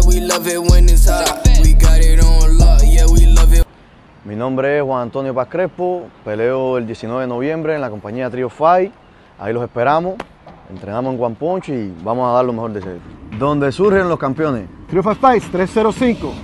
we love it when it's hot. We got it on lock, yeah, we love it. Mi nombre es Juan Antonio Paz Crespo, peleo el 19 de noviembre en la compañía Trio Fight. Ahí los esperamos, entrenamos en One Punch y vamos a dar lo mejor de ser. Donde surgen los campeones. Trio Fights 305.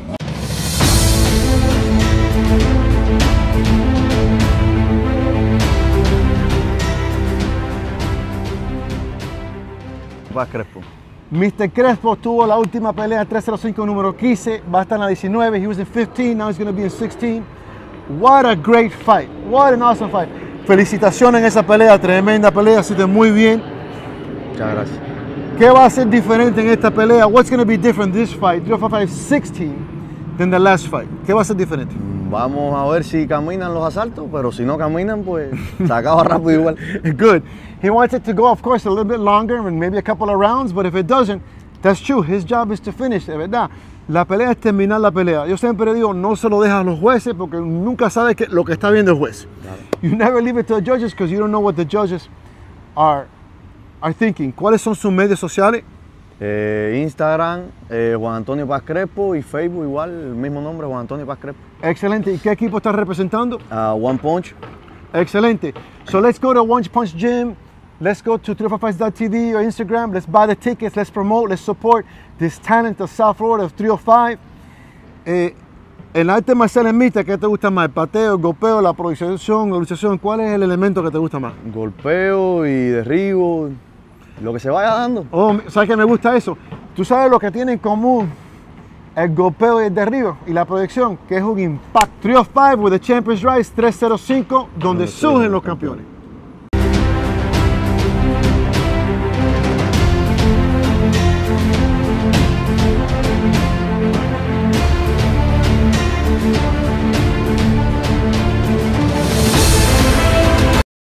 Paz Crespo. Mr. Crespo tuvo la última pelea 305 número 15, va a estar en la 19, he was in 15, now he's going to be in 16. What a great fight, what an awesome fight. Felicitaciones en esa pelea, tremenda pelea, hiciste muy bien. Muchas gracias. ¿Qué va a ser diferente en esta pelea? What's going to be different this fight, 305, than the last fight? ¿Qué va a ser diferente? Vamos a ver si caminan los asaltos, pero si no caminan, pues se acaba rápido igual. Good. He wants it to go, of course, a little bit longer and maybe a couple of rounds, but if it doesn't, that's true. His job is to finish, de verdad. La pelea es terminar la pelea. Yo siempre digo, no se lo dejas a los jueces porque nunca sabes lo que está viendo el juez. Claro. You never leave it to the judges because you don't know what the judges are thinking. ¿Cuáles son sus medios sociales? Instagram, Juan Antonio Paz Crespo, y Facebook igual, el mismo nombre, Juan Antonio Paz Crespo. Excelente. ¿Y qué equipo estás representando? One Punch. Excelente. So let's go to One Punch Gym. Let's go to 305fights.tv or Instagram. Let's buy the tickets. Let's promote. Let's support this talent of South Florida of 305. El arte marcial en mixta, ¿qué te gusta más? ¿El pateo, el golpeo, la proyección, la luchación? ¿Cuál es el elemento que te gusta más? Golpeo y derribo, lo que se vaya dando. Oh, ¿sabes qué me gusta eso? Tú sabes lo que tiene en común el golpeo y el derribo y la proyección, que es un impacto. 305 with the Champions Rise 305, donde surgen los campeones.